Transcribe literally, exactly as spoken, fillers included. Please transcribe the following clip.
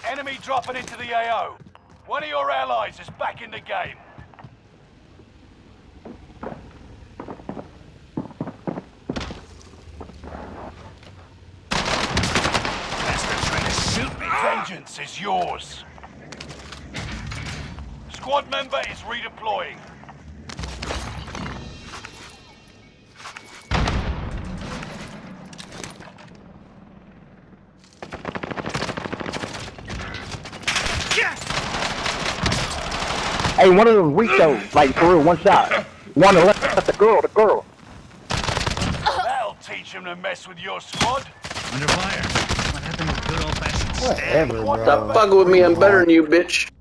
Enemy dropping into the A O. One of your allies is back in the game. Bastard trying to shoot me. Vengeance is yours. Squad member is redeploying. Hey, one of them weak though, like for real, one shot. One to left, the girl, the girl. That'll teach him to mess with your squad. Under fire. What happened to good old fashioned Whatever, bro. Stop fucking with me, I'm better than you, bitch.